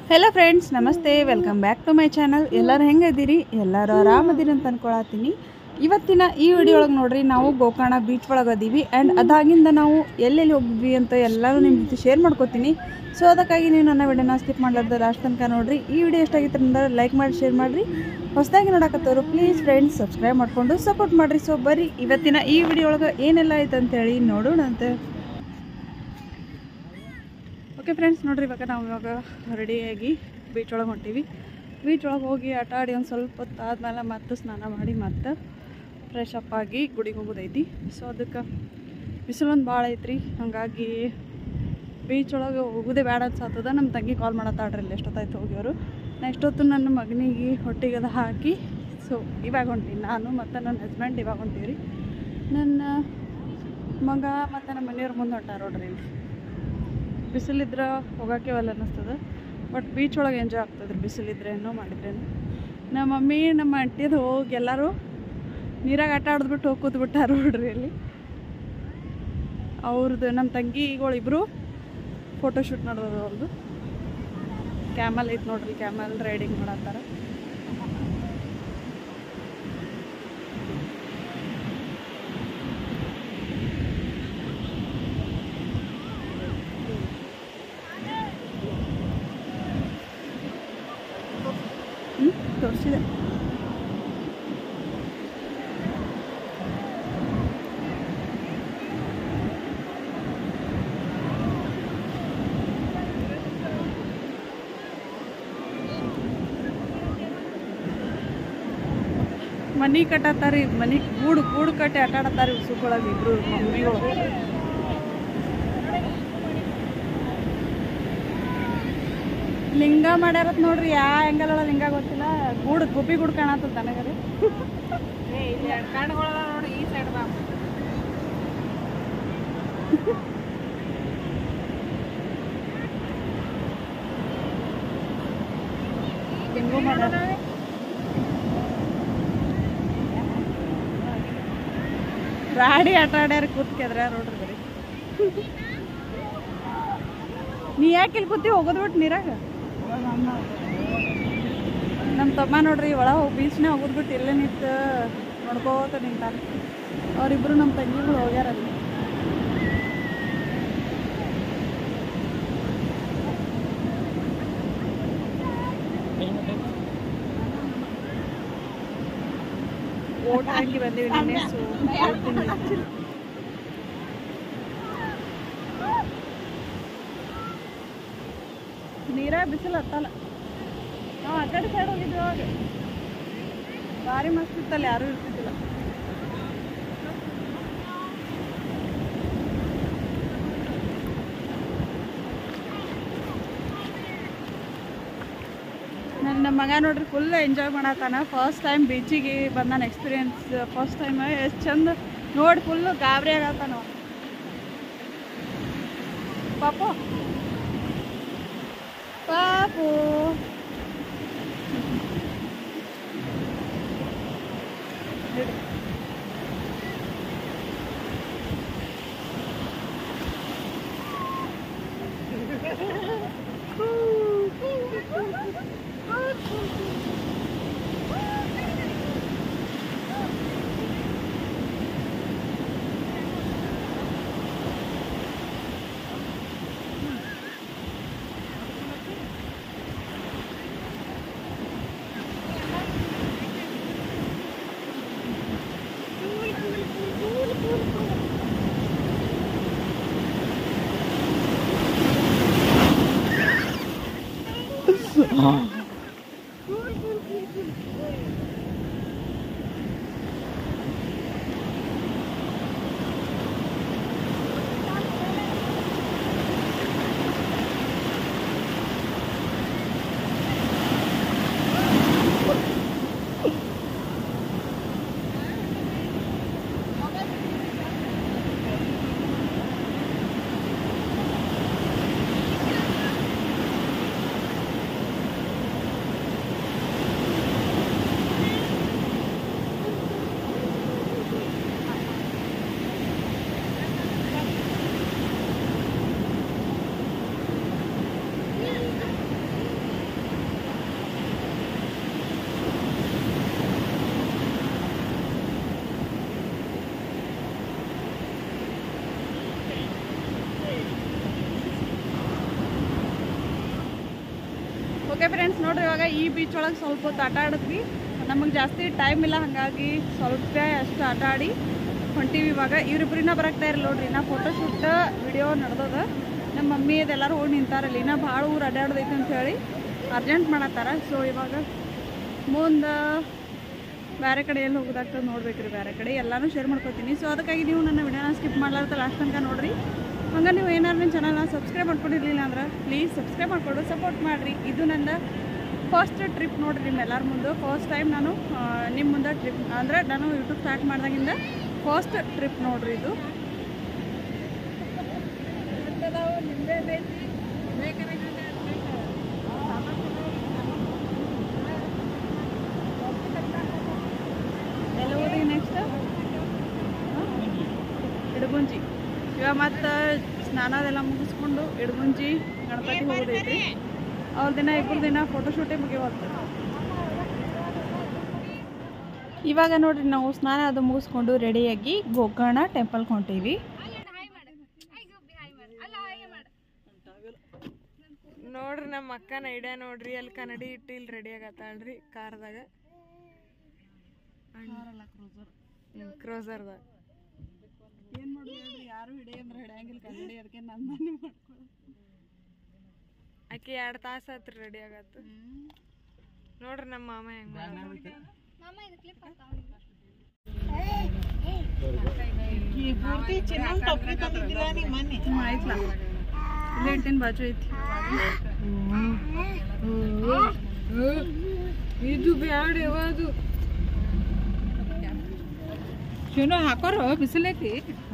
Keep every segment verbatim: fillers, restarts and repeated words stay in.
Hello friends, ನಮಸ್ತೆ. Welcome back to my channel. ಎಲ್ಲರೂ ಹೆಂಗಿದ್ದೀರಿ? ಎಲ್ಲರೂ ಆರಾಮದಿರಿ ಅಂತ ಅನ್ಕೊಳತ್ತೀನಿ. ಇವತ್ತಿನ ಈ ವಿಡಿಯೋ ಒಳಗೆ ನೋಡ್ರಿ, ನಾವು ಗೋಕರ್ಣ ಬೀಚ್ ಒಳಗೆ ಅದೀವಿ. ಆ್ಯಂಡ್ ಅದಾಗಿಂದ ನಾವು ಎಲ್ಲೆಲ್ಲಿ ಹೋಗಿದ್ವಿ ಅಂತ ಎಲ್ಲರೂ ನಿಮ್ಮ ಜೊತೆ ಶೇರ್ ಮಾಡ್ಕೋತೀನಿ. ಸೊ ಅದಕ್ಕಾಗಿ ನೀವು ನನ್ನ ವಿಡಿಯೋನ ಸ್ಕಿಪ್ ಮಾಡಲಾರ್ದು ಲಾಸ್ಟ್ ತನಕ ನೋಡಿರಿ. ಈ ವಿಡಿಯೋ ಎಷ್ಟಾಗಿತ್ತು ಅಂದ್ರೆ ಲೈಕ್ ಮಾಡಿ, ಶೇರ್ ಮಾಡಿರಿ. ಹೊಸದಾಗಿ ನೋಡಕತ್ತವರು ಪ್ಲೀಸ್ ಫ್ರೆಂಡ್ಸ್ ಸಬ್ಸ್ಕ್ರೈಬ್ ಮಾಡಿಕೊಂಡು ಸಪೋರ್ಟ್ ಮಾಡಿರಿ. ಸೊ ಬರ್ರಿ ಇವತ್ತಿನ ಈ ವಿಡಿಯೋ ಒಳಗೆ ಏನೆಲ್ಲ ಆಯ್ತು ಅಂತೇಳಿ ನೋಡೋಣಂತೆ. ಓಕೆ ಫ್ರೆಂಡ್ಸ್, ನೋಡಿರಿ, ಇವಾಗ ನಾವು ಇವಾಗ ರೆಡಿಯಾಗಿ ಬೀಚ್ ಒಳಗೆ ಹೊಂಟೀವಿ. ಬೀಚ್ ಒಳಗೆ ಹೋಗಿ ಆಟ ಆಡಿ ಒಂದು ಸ್ವಲ್ಪ ಹೊತ್ತು ಆದಮೇಲೆ ಮತ್ತೆ ಸ್ನಾನ ಮಾಡಿ ಮತ್ತೆ ಫ್ರೆಶ್ ಅಪ್ ಆಗಿ ಗುಡಿಗೆ ಹೋಗೋದೈತಿ. ಸೊ ಅದಕ್ಕೆ ಬಿಸಿಲೊಂದು ಭಾಳ ಐತ್ರಿ, ಹಾಗಾಗಿ ಬೀಚ್ ಒಳಗೆ ಹೋಗೋದೇ ಬೇಡ ಅನ್ಸತ್ತದ. ನಮ್ಮ ತಂಗಿ ಕಾಲ್ ಮಾಡತ್ತಾಡ್ರಿ, ಇಲ್ಲಿ ಎಷ್ಟೊತ್ತಾಯ್ತು ಹೋಗ್ಯವರು. ನಾ ಎಷ್ಟೊತ್ತು ನನ್ನ ಮಗನಿಗೆ ಹೊಟ್ಟೆಗೆ ಅದು ಹಾಕಿ ಸೊ ಇವಾಗ ಹೊಂಟೀನಿ ನಾನು ಮತ್ತು ನನ್ನ ಹಸ್ಬೆಂಡ್. ಇವಾಗ ಹೊಂಟೀವಿ. ನನ್ನ ಮಗ ಮತ್ತು ನಮ್ಮ ಮನೆಯವ್ರ ಮುಂದೆ ಹೊಂಟಾರ ನೋಡ್ರಿ. ಬಿಸಿಲಿದ್ರೆ ಹೋಗೋಕ್ಕೆ ಒಲ್ಲ ಅನ್ನಿಸ್ತದೆ, ಬಟ್ ಬೀಚ್ ಒಳಗೆ ಎಂಜಾಯ್ ಆಗ್ತದೆ ರೀ ಬಿಸಿಲಿದ್ರೆ ಏನೋ ಮಾಡಿದ್ರೇನು. ನಮ್ಮ ಮಮ್ಮಿ ನಮ್ಮ ಅಂಟಿದು ಹೋಗಿ ಎಲ್ಲರೂ ನೀರಾಗ ಆಟ ಆಡಿದ್ಬಿಟ್ಟು ಹೋಗಿ ಕೂತ್ಬಿಟ್ಟಾರ ನೋಡ್ರಿ ಅಲ್ಲಿ. ಅವ್ರದ್ದು ನಮ್ಮ ತಂಗಿಗಳು ಇಬ್ಬರು ಫೋಟೋಶೂಟ್ ನಡೆದದು. ಅವ್ರದ್ದು ಕ್ಯಾಮಲ್ ಐತೆ ನೋಡ್ರಿ, ಕ್ಯಾಮಲ್ ರೈಡಿಂಗ್ ಮಾಡತ್ತಾರ. ಹ್ಞೂ ತೋರಿಸಿದೆ. ಮನೆ ಕಟ್ಟತ್ತಾರಿ, ಮನೆ ಗೂಡು ಗೂಡು ಕಟ್ಟಿ ಆಟ ಆಡತ್ತಾರಿ ಉಸುಕೊಳಗೆ ಇಬ್ರು ಮಮ್ಮಿಗಳು. ಲಿಂಗ ಮಾಡ್ಯಾರತ್ ನೋಡ್ರಿ, ಯಾ ಆ್ಯಂಗಲ್ ಒಳಗೆ ಲಿಂಗ ಗೊತ್ತಿಲ್ಲ. ಗೂಡು ಗುಬ್ಬಿ ಗೂಡು ಕಾಣತ್ತದ ನನಗರಿ. ನೋಡಿ ಈ ಸೈಡ್ ಬಾ. ಲಿಂಗು ಮಾಡ್ಯಾರ. ರಾಡಿ ಆಟ ಆಡ್ಯಾರ ಕೂತ್ಕೆದ್ರ ನೋಡ್ರಿ ಬರೀ. ನೀ ಯಾಕೆ ಇಲ್ಲಿ ಕೂತಿ ಹೋಗೋದು ಬಿಟ್ಟು ನೀರಾಗ? ನಮ್ಮ ತಮ್ಮ ನೋಡ್ರಿ ಒಳಗೆ ಹೋಗಿ ಬೀಚ್ನೇ ಹೋಗೋದು ಬಿಟ್ಟು ಇಲ್ಲೇ ನಿಂತು ನೋಡ್ಕೋತ ನಿಂತಾರ. ಅವರಿಬ್ರು ನಮ್ಮ ತಂಗಿಗಳು ಹೋಗ್ಯಾರಲ್ಲಿ. ಓಟ್ ಹಾಕಿ ಬಂದೀವಿ ನಿನ್ನೆ. ಸೊ ನೀರಾಗ ಬಿಸಿಲು ಹತ್ತಲ್ಲ. ನಾವು ಆ ಕಡೆ ಸೈಡ್ ಹೋಗಿದ್ವಿ, ಅವಾಗ ಭಾರಿ ಮಸ್ತ್ ಇತ್ತಲ್ಲ, ಯಾರೂ ಇರ್ತಿದ್ದಿಲ್ಲ. ನನ್ನ ಮಗ ನೋಡ್ರಿ ಫುಲ್ ಎಂಜಾಯ್ ಮಾಡತ್ತಾನ. ಫಸ್ಟ್ ಟೈಮ್ ಬೀಚಿಗೆ ಬಂದಾನ, ಎಕ್ಸ್ಪೀರಿಯನ್ಸ್ ಫಸ್ಟ್ ಟೈಮ್. ಎಷ್ಟು ಚಂದ ನೋಡಿ, ಫುಲ್ಲು ಗಾಬರಿ ಆಗತ್ತಾನ ಪಾಪು ಪಾಪು. ಓಕೆ ಫ್ರೆಂಡ್ಸ್ ನೋಡ್ರಿ ಇವಾಗ ಈ ಬೀಚ್ ಒಳಗೆ ಸ್ವಲ್ಪ ಹೊತ್ತು ಆಟ ಆಡಿದ್ವಿ. ನಮಗೆ ಜಾಸ್ತಿ ಟೈಮ್ ಇಲ್ಲ, ಹಾಗಾಗಿ ಸ್ವಲ್ಪ ಅಷ್ಟು ಆಟ ಆಡಿ ಹೊಂಟೀವಿ. ಇವಾಗ ಇವ್ರಿಬ್ರಿನ ಬರಾಕ್ತಾ ಇರಲ್ಲ ನೋಡ್ರಿ, ನಾ ಫೋಟೋಶೂಟ್ ವಿಡಿಯೋ ನಡೆದದ. ನಮ್ಮ ಮಮ್ಮಿ ಅದೆಲ್ಲರೂ ಹೋಗಿ ನಿಂತಾರಲ್ಲಿ, ನಾ ಭಾಳ ಊರು ಅಡ್ಡಾಡೋದೈತೆ ಅಂತ ಹೇಳಿ ಅರ್ಜೆಂಟ್ ಮಾಡತ್ತಾರ. ಸೊ ಇವಾಗ ಮುಂದೆ ಬೇರೆ ಕಡೆ ಎಲ್ಲಿ ಹೋಗೋದಾಗ್ತದೆ ನೋಡ್ಬೇಕ್ರಿ, ಬೇರೆ ಕಡೆ ಎಲ್ಲನೂ ಶೇರ್ ಮಾಡ್ಕೊತೀನಿ. ಸೊ ಅದಕ್ಕಾಗಿ ನೀವು ನನ್ನ ವಿಡಿಯೋನ ಸ್ಕಿಪ್ ಮಾಡ್ಲಾರ್ದ ಲಾಸ್ಟ್ ತನಕ ನೋಡಿರಿ. ಹಂಗೆ ನೀವು ಏನಾದ್ರು ನನ್ನ ಚಾನಲ್ನ ಸಬ್ಸ್ಕ್ರೈಬ್ ಮಾಡ್ಕೊಂಡಿರಲಿಲ್ಲ ಅಂದ್ರೆ ಪ್ಲೀಸ್ ಸಬ್ಸ್ಕ್ರೈಬ್ ಮಾಡಿಕೊಂಡು ಸಪೋರ್ಟ್ ಮಾಡಿರಿ. ಇದು ನನ್ನ ಫಸ್ಟ್ ಟ್ರಿಪ್ ನೋಡಿರಿ, ನಿಮ್ಮೆಲ್ಲರ ಮುಂದೆ ಫಸ್ಟ್ ಟೈಮ್ ನಾನು ನಿಮ್ಮ ಮುಂದೆ ಟ್ರಿಪ್ ಅಂದರೆ ನಾನು ಯೂಟ್ಯೂಬ್ ಸ್ಟಾರ್ಟ್ ಮಾಡಿದಾಗಿಂದ ಫಸ್ಟ್ ಟ್ರಿಪ್ ನೋಡಿರಿ ಇದು. ಎಲ್ಲ ಹೋದ್ರಿ ನೆಕ್ಸ್ಟ್ ಇಡಗುಂಜಿ. ಇವಾಗ ಮತ್ತು ಸ್ನಾನ ಅದೆಲ್ಲ ಮುಗಿಸ್ಕೊಂಡು ಇಡಗುಂಜಿ ಗಣಪತಿ ಹೋಗೋದೈತಿ. ಅವ್ರ ದಿನ ಇಬ್ಬರು ದಿನ ಫೋಟೋಶೂಟೇ ಮುಗಿಯೋದು. ಇವಾಗ ನೋಡ್ರಿ ನಾವು ಸ್ನಾನ ಅದು ಮುಗಿಸ್ಕೊಂಡು ರೆಡಿಯಾಗಿ ಗೋಕರ್ಣ ಟೆಂಪಲ್ಗೆ ಹೊಂಟೀವಿ. ನೋಡ್ರಿ ನಮ್ಮ ಅಕ್ಕನ ಐಡಿಯಾ ನೋಡ್ರಿ, ಅಲ್ಲಿ ಕನ್ನಡಿ ಇಟ್ಟು ಇಲ್ಲಿ ರೆಡಿ ಆಗತ್ತಾಳ್ರಿ ಕಾರ್ದಾಗ, ಕ್ರೋಸರ್ದಾಗ. ಏನು ಮಾಡಿ ಹೇಳ್ರಿ, ಯಾರು ಹಿಡಿ ಅಂದ್ರೆ ಹಿಡಿಯಂಗಿಲ್ಲ ಕನ್ನಡಿ, ಅದಕ್ಕೆ ನನ್ನ ಮಾಡ್ಕೊಳ್ಳಿ. ಆಕೆ ಎರಡು ತಾಸು ಆತ್ರಿ ರೆಡಿ ಆಗತ್ತ. ನೋಡ್ರಿ ನಮ್ಮ ಮಾಮ ಹೆಂಗ ಆಯ್ತಲ್ಲ, ಇಲ್ಲೇ ಇಟ್ಟಿನ ಬಾಜು ಐತಿ. ಇದು ಬ್ಯಾಡ ಯಾವುದು ಶೂನು ಹಾಕೋರು, ಬಿಸಿಲೈತಿ.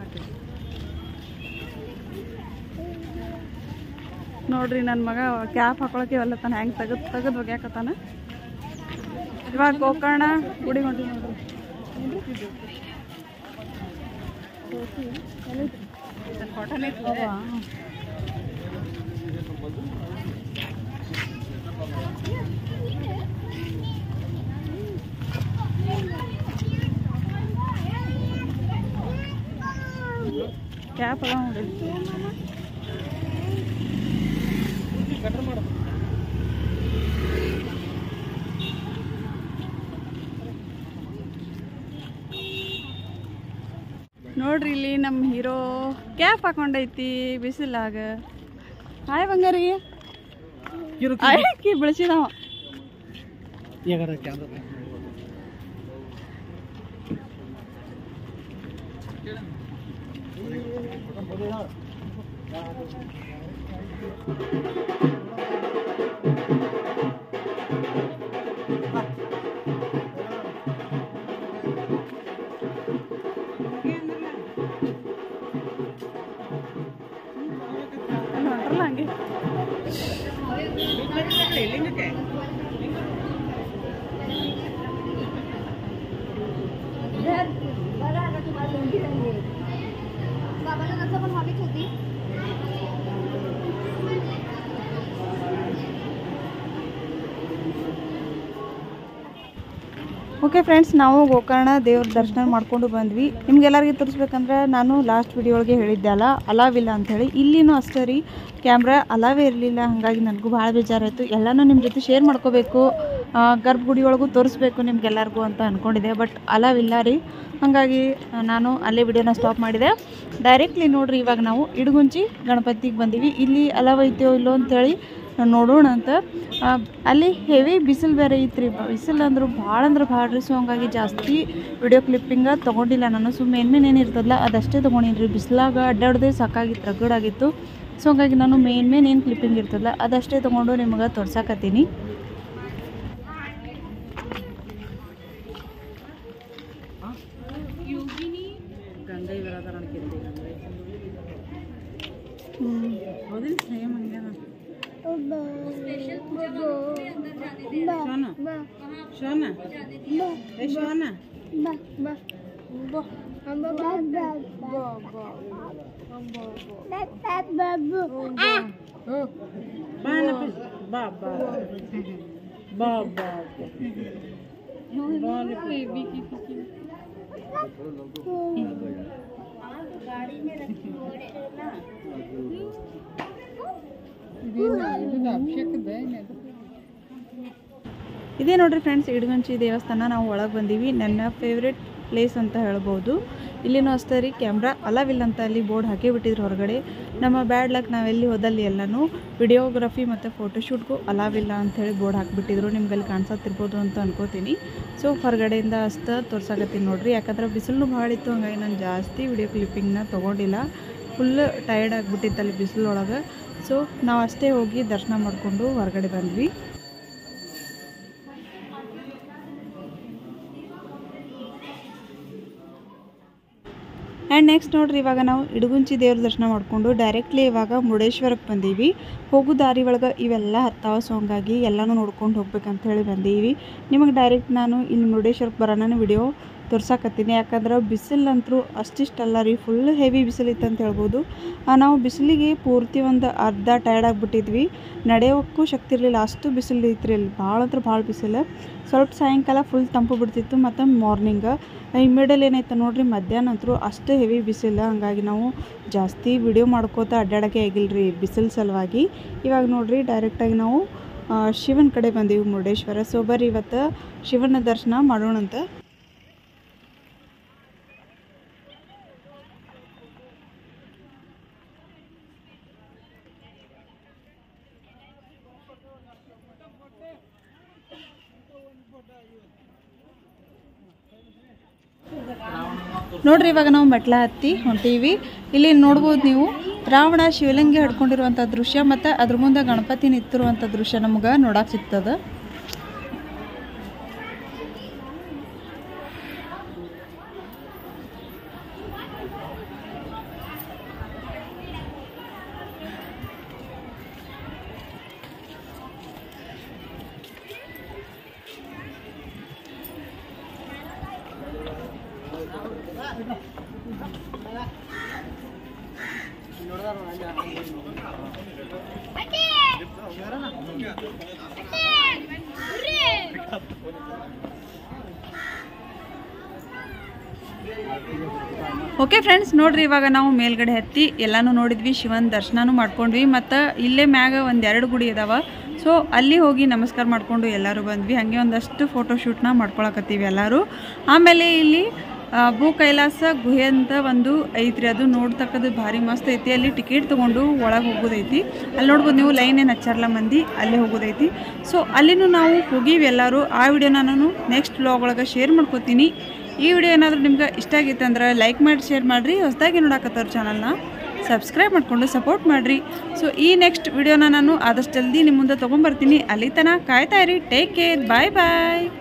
ನೋಡ್ರಿ ನನ್ನ ಮಗ ಕ್ಯಾಪ್ ಹಾಕೊಳಕ್ಕೆ ಎಲ್ಲ ತಾನ ಹೆಂಗೆ ತೆಗೆದು ತೆಗೆದು ಒಗ್ಯಾಕತ್ತಾನ. ಇವಾಗ ಗೋಕರ್ಣ ಗುಡಿ ಹೊಂಟಿ ನೋಡ್ರಿ. ಕ್ಯಾಪ್ ಅದ ನೋಡಿ. ನೋಡ್ರಿ ಇಲ್ಲಿ ನಮ್ಮ ಹೀರೋ ಕ್ಯಾಪ್ ಹಾಕೊಂಡೈತಿ ಬಿಸಿಲಾಗ. ಹಾಯ್ ಬಂಗಾರಿ ಆಯ್ಕಿ ಬೆಳೆಸಿದವ. ಹೊಂಟ್ರಲ್ಲ ಹಂಗೆ ಓಕೆ ಫ್ರೆಂಡ್ಸ್, ನಾವು ಗೋಕರ್ಣ ದೇವ್ರ ದರ್ಶನ ಮಾಡ್ಕೊಂಡು ಬಂದ್ವಿ. ನಿಮ್ಗೆಲ್ಲರಿಗೂ ತೋರಿಸ್ಬೇಕಂದ್ರೆ ನಾನು ಲಾಸ್ಟ್ ವಿಡಿಯೋ ಒಳಗೆ ಹೇಳಿದ್ದೆ ಅಲ್ಲ, ಅಲಾವಿಲ್ಲ ಅಂಥೇಳಿ. ಇಲ್ಲಿನೂ ಅಷ್ಟೇ ರೀ, ಕ್ಯಾಮ್ರಾ ಅಲಾವೇ ಇರಲಿಲ್ಲ. ಹಾಗಾಗಿ ನನಗೂ ಭಾಳ ಬೇಜಾರಾಯಿತು. ಎಲ್ಲನೂ ನಿಮ್ಮ ಜೊತೆ ಶೇರ್ ಮಾಡ್ಕೋಬೇಕು, ಗರ್ಭಗುಡಿ ಒಳಗೂ ತೋರಿಸ್ಬೇಕು ನಿಮ್ಗೆಲ್ಲರಿಗೂ ಅಂತ ಅಂದ್ಕೊಂಡಿದ್ದೆ. ಬಟ್ ಅಲಾವಿಲ್ಲ ರೀ, ಹಾಗಾಗಿ ನಾನು ಅಲ್ಲೇ ವಿಡಿಯೋನ ಸ್ಟಾಪ್ ಮಾಡಿದೆ. ಡೈರೆಕ್ಟ್ಲಿ ನೋಡಿರಿ, ಇವಾಗ ನಾವು ಇಡಗುಂಜಿ ಗಣಪತಿಗೆ ಬಂದೀವಿ. ಇಲ್ಲಿ ಅಲಾವ್ ಐತೆಯೋ ಇಲ್ಲೋ ಅಂಥೇಳಿ ನೋಡೋಣ ಅಂತ. ಅಲ್ಲಿ ಹೆವಿ ಬಿಸಿಲು ಬೇರೆ ಐತ್ರಿ, ಬಿಸಿಲು ಅಂದ್ರು ಭಾಳ ಅಂದ್ರೆ ಭಾಳ ರೀ. ಸೊ ಹಂಗಾಗಿ ಜಾಸ್ತಿ ವಿಡಿಯೋ ಕ್ಲಿಪ್ಪಿಂಗ ತೊಗೊಂಡಿಲ್ಲ ನಾನು. ಸೊ ಮೇನ್ ಮೇನ್ ಏನಿರ್ತದಲ್ಲ ಅದಷ್ಟೇ ತೊಗೊಂಡಿನಿ ರೀ. ಬಿಸಿಲಾಗ ಅಡ್ಡಾಡೋದೇ ಸಾಕಾಗಿತ್ತು, ರಗಡಾಗಿತ್ತು. ಸೊ ಹಂಗಾಗಿ ನಾನು ಮೇನ್ ಮೇನ್ ಏನು ಕ್ಲಿಪ್ಪಿಂಗ್ ಇರ್ತದಲ್ಲ ಅದಷ್ಟೇ ತೊಗೊಂಡು ನಿಮಗೆ ತೋರ್ಸಾಕತ್ತೀನಿ. ಇದೇ ನೋಡ್ರಿ ಫ್ರೆಂಡ್ಸ್ ಇಡಗುಂಚಿ ದೇವಸ್ಥಾನ. ನಾವು ಒಳಗೆ ಬಂದೀವಿ. ನನ್ನ ಫೇವ್ರೆಟ್ ಪ್ಲೇಸ್ ಅಂತ ಹೇಳ್ಬೋದು. ಇಲ್ಲಿನೂ ಅಷ್ಟೇ ರೀ, ಕ್ಯಾಮ್ರಾ ಅಲವಿಲ್ಲ ಅಂತ ಅಲ್ಲಿ ಬೋರ್ಡ್ ಹಾಕಿ ಬಿಟ್ಟಿದ್ರು ಹೊರಗಡೆ. ನಮ್ಮ ಬ್ಯಾಡ್ ಲಕ್ ನಾವೆಲ್ಲಿ ಹೋದಲ್ಲಿ ಎಲ್ಲನೂ ವಿಡಿಯೋಗ್ರಫಿ ಮತ್ತು ಫೋಟೋಶೂಟ್ಗೂ ಅಲಾವಿಲ್ಲ ಅಂಥೇಳಿ ಬೋರ್ಡ್ ಹಾಕಿಬಿಟ್ಟಿದ್ರು. ನಿಮ್ಗೆ ಅಲ್ಲಿ ಕಾಣಿಸತ್ತಿರ್ಬೋದು ಅಂತ ಅನ್ಕೋತೀನಿ. ಸೊ ಹೊರಗಡೆಯಿಂದ ಅಷ್ಟು ತೋರ್ಸಾಕತ್ತೀನಿ ನೋಡ್ರಿ, ಯಾಕಂದ್ರೆ ಬಿಸಿಲು ಭಾಳ ಇತ್ತು. ಹಂಗಾಗಿ ನಾನು ಜಾಸ್ತಿ ವಿಡಿಯೋ ಕ್ಲಿಪ್ಪಿಂಗ್ನ ತೊಗೊಂಡಿಲ್ಲ. ಫುಲ್ ಟಯರ್ಡ್ ಆಗಿಬಿಟ್ಟಿತ್ತು ಅಲ್ಲಿ ಬಿಸಿಲೊಳಗೆ. ಸೊ ನಾವು ಅಷ್ಟೇ ಹೋಗಿ ದರ್ಶನ ಮಾಡಿಕೊಂಡು ಹೊರಗಡೆ ಬಂದ್ವಿ. ಆ್ಯಂಡ್ ನೆಕ್ಸ್ಟ್ ನೋಡ್ರಿ, ಇವಾಗ ನಾವು ಇಡಗುಂಚಿ ದೇವ್ರ ದರ್ಶನ ಮಾಡಿಕೊಂಡು ಡೈರೆಕ್ಟ್ಲಿ ಇವಾಗ ಮುರುಡೇಶ್ವರಕ್ಕೆ ಬಂದೀವಿ. ಹೋಗೋ ದಾರಿ ಒಳಗೆ ಇವೆಲ್ಲ ಹತ್ತಾವ. ಸೊ ಹಂಗಾಗಿ ಎಲ್ಲನೂ ನೋಡ್ಕೊಂಡು ಹೋಗ್ಬೇಕಂತ ಹೇಳಿ ಬಂದೀವಿ. ನಿಮಗೆ ಡೈರೆಕ್ಟ್ ನಾನು ಇಲ್ಲಿ ಮುರುಡೇಶ್ವರಕ್ಕೆ ಬರೋಣ ವಿಡಿಯೋ ತೋರ್ಸಾಕತ್ತೀನಿ. ಯಾಕಂದ್ರೆ ಬಿಸಿಲಂತರೂ ಅಷ್ಟಿಷ್ಟಲ್ಲ ರೀ, ಫುಲ್ ಹೆವಿ ಬಿಸಿಲಿತ್ತು ಅಂತ ಹೇಳ್ಬೋದು. ನಾವು ಬಿಸಿಲಿಗೆ ಪೂರ್ತಿ ಒಂದು ಅರ್ಧ ಟಯರ್ಡ್ ಆಗಿಬಿಟ್ಟಿದ್ವಿ. ನಡೆಯೋಕ್ಕೂ ಶಕ್ತಿ ಇರಲಿಲ್ಲ, ಅಷ್ಟು ಬಿಸಿಲು ಇತ್ತು ಇಲ್ಲಿ. ಭಾಳ ಅಂದ್ರೆ ಭಾಳ ಬಿಸಿಲು. ಸ್ವಲ್ಪ ಸಾಯಂಕಾಲ ಫುಲ್ ತಂಪು ಬಿಡ್ತಿತ್ತು ಮತ್ತು ಮಾರ್ನಿಂಗ್. ಈ ಮಿಡಲ್ ಏನಾಯ್ತು ನೋಡ್ರಿ, ಮಧ್ಯಾಹ್ನ ಅಂತರೂ ಅಷ್ಟು ಹೆವಿ ಬಿಸಿಲು. ಹಂಗಾಗಿ ನಾವು ಜಾಸ್ತಿ ವಿಡಿಯೋ ಮಾಡ್ಕೋತ ಅಡ್ಡಾಡೋಕ್ಕೆ ಆಗಿಲ್ಲ ರೀ ಬಿಸಿಲು ಸಲುವಾಗಿ. ಇವಾಗ ನೋಡ್ರಿ ಡೈರೆಕ್ಟಾಗಿ ನಾವು ಶಿವನ ಕಡೆ ಬಂದೀವಿ ಮುರುಡೇಶ್ವರ. ಸೊ ಬರ್ರಿ ಇವತ್ತು ಶಿವನ ದರ್ಶನ ಮಾಡೋಣಂತ. ನೋಡ್ರಿ ಇವಾಗ ನಾವು ಮೆಟ್ಲ ಹತ್ತಿ ಹೊಂಟೀವಿ. ಇಲ್ಲಿ ನೋಡ್ಬೋದು ನೀವು ರಾವಣ ಶಿವಲಿಂಗ ಹಿಡ್ಕೊಂಡಿರುವಂಥ ದೃಶ್ಯ ಮತ್ತು ಅದ್ರ ಮುಂದೆ ಗಣಪತಿ ನಿಂತಿರುವಂಥ ದೃಶ್ಯ ನಮ್ಗೆ ನೋಡಕ್ಕೆ ಸಿಗ್ತದೆ. ಓಕೆ ಫ್ರೆಂಡ್ಸ್, ನೋಡ್ರಿ ಇವಾಗ ನಾವು ಮೇಲ್ಗಡೆ ಹತ್ತಿ ಎಲ್ಲನೂ ನೋಡಿದ್ವಿ, ಶಿವನ ದರ್ಶನನೂ ಮಾಡ್ಕೊಂಡ್ವಿ. ಮತ್ತು ಇಲ್ಲೇ ಮ್ಯಾಗ ಒಂದೆರಡು ಗುಡಿ ಇದಾವೆ. ಸೊ ಅಲ್ಲಿ ಹೋಗಿ ನಮಸ್ಕಾರ ಮಾಡಿಕೊಂಡು ಎಲ್ಲರೂ ಬಂದ್ವಿ. ಹಾಗೆ ಒಂದಷ್ಟು ಫೋಟೋಶೂಟ್ನ ಮಾಡ್ಕೊಳಕತ್ತೀವಿ ಎಲ್ಲರೂ. ಆಮೇಲೆ ಇಲ್ಲಿ ಭೂ ಕೈಲಾಸ ಗುಹೆ ಅಂತ ಒಂದು ಐತ್ರಿ, ಅದು ನೋಡ್ತಕ್ಕದ್ದು ಭಾರಿ ಮಸ್ತ್ ಐತಿ. ಅಲ್ಲಿ ಟಿಕೆಟ್ ತೊಗೊಂಡು ಒಳಗೆ ಹೋಗೋದೈತಿ. ಅಲ್ಲಿ ನೋಡ್ಬೋದು ನೀವು, ಲೈನ್ ಏನು ಹಚ್ಚಾರಲ್ಲ ಮಂದಿ, ಅಲ್ಲೇ ಹೋಗೋದೈತಿ. ಸೊ ಅಲ್ಲಿನೂ ನಾವು ಹೋಗಿವಿ ಎಲ್ಲರೂ. ಆ ವಿಡಿಯೋನ ನಾನು ನೆಕ್ಸ್ಟ್ ವ್ಲಾಗ್ ಒಳಗೆ ಶೇರ್ ಮಾಡ್ಕೋತೀನಿ. ಈ ವಿಡಿಯೋ ಏನಾದರೂ ನಿಮ್ಗೆ ಇಷ್ಟ ಆಗಿತ್ತು ಅಂದ್ರೆ ಲೈಕ್ ಮಾಡಿ ಶೇರ್ ಮಾಡಿರಿ. ಹೊಸದಾಗಿ ನೋಡಕತ್ತವ್ರ ಚಾನಲ್ನ ಸಬ್ಸ್ಕ್ರೈಬ್ ಮಾಡಿಕೊಂಡು ಸಪೋರ್ಟ್ ಮಾಡಿರಿ. ಸೊ ಈ ನೆಕ್ಸ್ಟ್ ವಿಡಿಯೋನ ನಾನು ಆದಷ್ಟು ಜಲ್ದಿ ನಿಮ್ಮ ಮುಂದೆ ತೊಗೊಂಬರ್ತೀನಿ. ಅಲ್ಲಿ ತನಕ ಕಾಯ್ತಾ ಇರಿ. ಟೇಕ್ ಕೇರ್, ಬಾಯ್ ಬಾಯ್.